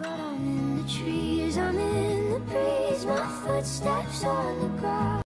But I'm in the trees, I'm in the breeze, my footsteps on the ground.